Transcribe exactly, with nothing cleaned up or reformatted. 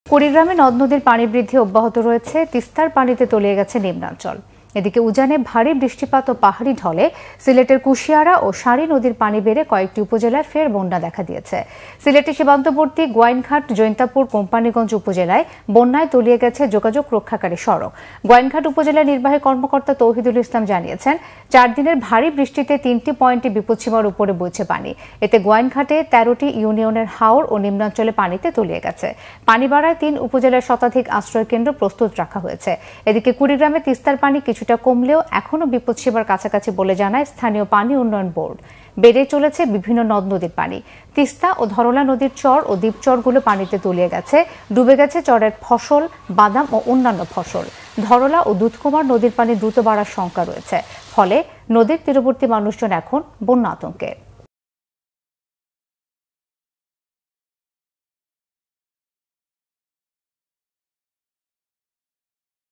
কুড়িগ্রামে নদ নদীর পানি বৃদ্ধি অব্যাহত রয়েছে। তিস্তার পানিতে তলিয়ে গেছে নিম্নাঞ্চল। এদিকে উজানে ভারী বৃষ্টিপাত ও পাহাড়ি ঢলে সিলেটের কুশিয়ারা ও সারি নদীর পানি বেড়ে কয়েকটি উপজেলায় ফের বন্যা দেখা দিয়েছে। সিলেটের সীমান্তবর্তী গোয়াইনঘাট জৈন্তাপুর কোম্পানিগঞ্জ উপজেলায় বন্যায় তলিয়ে গেছে যোগাযোগ রক্ষাকারী সড়ক। গোয়াইনঘাট উপজেলার নির্বাহী কর্মকর্তা তৌহিদুল ইসলাম জানিয়েছেন, চার দিনের ভারী বৃষ্টিতে তিনটি পয়েন্টে বিপদসীমার উপরে বইছে পানি। এতে গোয়াইনঘাটে তেরোটি ইউনিয়নের হাওর ও নিম্নাঞ্চলে পানিতে তলিয়ে গেছে। পানি বাড়ায় তিন উপজেলার শতাধিক আশ্রয় কেন্দ্র প্রস্তুত রাখা হয়েছে। এদিকে কুড়িগ্রামে তিস্তার পানি কিছুটা কমলেও এখনও বিপদসীমার কাছাকাছি বলে জানায় স্থানীয় পানি উন্নয়ন বোর্ড। বেড়ে চলেছে বিভিন্ন নদ নদীর পানি। তিস্তা ও ধরলা নদীর চর ও দ্বীপচরগুলো পানিতে তলিয়ে গেছে। ডুবে গেছে চরের ফসল, বাদাম ও অন্যান্য ফসল। ধরলা ও দুধকুমার নদীর পানি দ্রুত বাড়ার শঙ্কা রয়েছে। ফলে নদীর তীরবর্তী মানুষজন এখন বন্যা আতঙ্কে।